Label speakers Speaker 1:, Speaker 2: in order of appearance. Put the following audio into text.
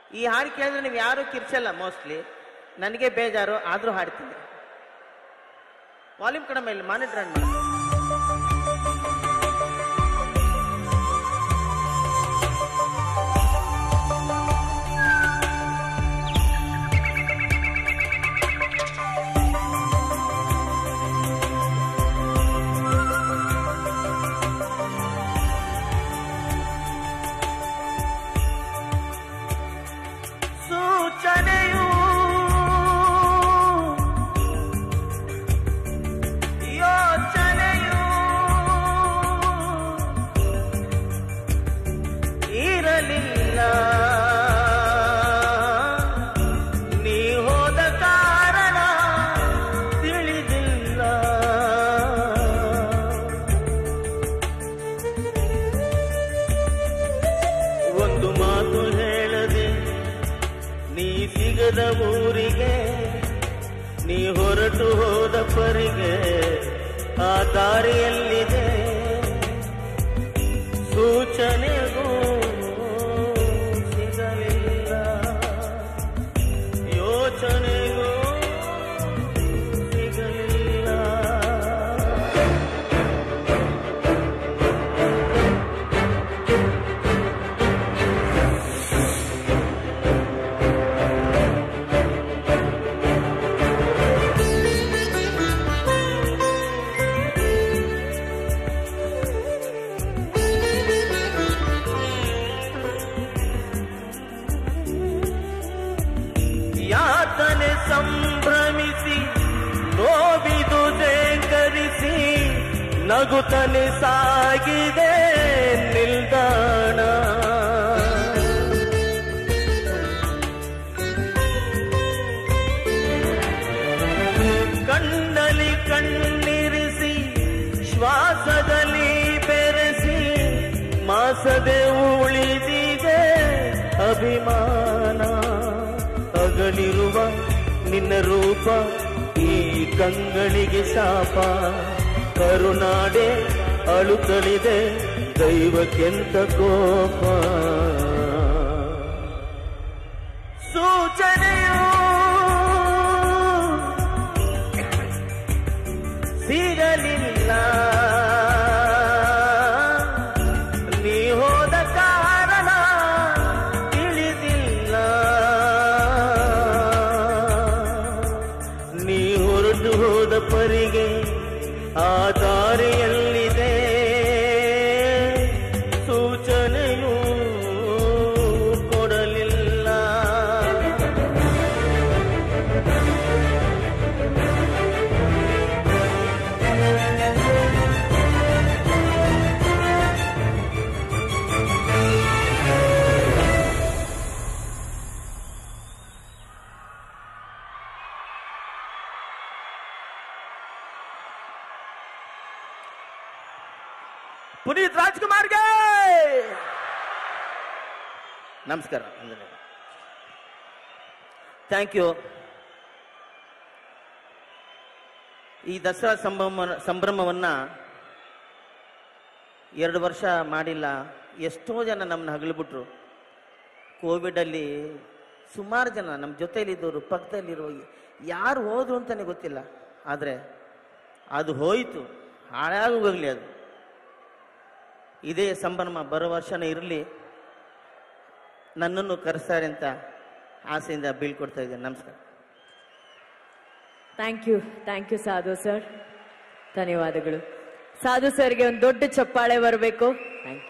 Speaker 1: ಈ ಹಾಡು ಕೇಳಿದ್ರೆ ನೀವು ಯಾರು ಕಿರ್ಚಲ್ಲ ಮೋಸ್ಟ್ಲಿ, ನನಗೆ ಬೇಜಾರು ಆದ್ರೂ ಹಾಡ್ತೀನಿ. ವಾಲ್ಯೂಮ್ ಕಡಿಮೆ ಇಲ್ಲಿ ಮಾನಿಟರ್ ಮಾಡಿ. ಸೂಚನೆಯು ಯೋಚನೆಯು ಇರಲಿಲ್ಲ, ನೀ ಹೋದ ಕಾರಣ ತಿಳಿದಿಲ್ಲ. ಒಂದು ಮಾತು ಹೇಳದೆ ನೀ ಸಿಗದ ಊರಿಗೆ, ನೀ ಹೊರಟು ಹೋದ ಪರಿಗೆ ಆ ದಾರಿಯಲ್ಲಿದೆ ಸೂಚನೆಗೂ ಸಿಗಲಿಲ್ಲ, ಯೋಚನೆಗೂ ಸಿಗಲಿಲ್ಲ. ಯಾತನೆ ಸಂಭ್ರಮಿಸಿ ನೋವಿದು ಶೇಖರಿಸಿ ನಗುತ್ತನೆ ಸಾಗಿದೆ ನಿಲ್ದಾಣ. ಕಣ್ಣಲ್ಲಿ ಕಣ್ಣಿರಿಸಿ ಶ್ವಾಸದಲ್ಲಿ ಬೆರೆಸಿ ಮಾಸದೆ ಉಳಿದಿದೆ ಅಭಿಮಾನ. ಅಗಲಿರುವ ನಿನ್ನ ರೂಪ ಈ ಕಂಗಳಿಗೆ ಶಾಪ, ಕರುನಾಡೆ ಅಳುತ್ತಲಿದೆ ದೈವಕ್ಕೆಂತ ಕೋಪ. ಸೂಚನೆಯು ಸಿಗಲಿಲ್ಲ, ನೀ ಹೋದ ಕಾರಣ ತಿಳಿದಿಲ್ಲ. ನೀ ಹೊರಟು ಹೋದ ಪರಿಗೆ ಆ ದಾರಿಯಲ್ಲಿದೆ ಸೂಚನೆಯೂ ಕೊಡಲಿಲ್ಲ. ಪುನೀತ್ ರಾಜ್ಕುಮಾರ್ಗೆ ನಮಸ್ಕಾರ. Thank you. ಈ ದಸರಾ ಸಂಭ್ರಮವನ್ನ 2 ವರ್ಷ ಮಾಡಿಲ್ಲ. ಎಷ್ಟೋ ಜನ ನಮ್ಮನ್ನ ಹಗಲ್ಬಿಟ್ರು. ಕೋವಿಡಲ್ಲಿ ಸುಮಾರು ಜನ ನಮ್ಮ ಜೊತೆಯಲ್ಲಿದ್ದವರು, ಪಕ್ಕದಲ್ಲಿರೋ ಯಾರು ಹೋದ್ರು ಅಂತಾನೆ ಗೊತ್ತಿಲ್ಲ. ಆದರೆ ಅದು ಹೋಯಿತು, ಹಾಳಾಗಿ ಹೋಗಲಿ. ಅದು ಇದೇ ಸಂಭ್ರಮ ಬರೋ ವರ್ಷನೇ ಇರಲಿ, ನನ್ನನ್ನು ಕರೆಸ್ತಾರೆ ಅಂತ ಆಸೆಯಿಂದ ಬೀಳ್ಕೊಡ್ತಾ ಇದ್ದೇನೆ. ನಮಸ್ಕಾರ.
Speaker 2: ಥ್ಯಾಂಕ್ ಯು ಸಾಧು ಸರ್, ಧನ್ಯವಾದಗಳು. ಸಾಧು ಸರ್ಗೆ ಒಂದು ದೊಡ್ಡ ಚಪ್ಪಾಳೆ ಬರಬೇಕು. Thank you.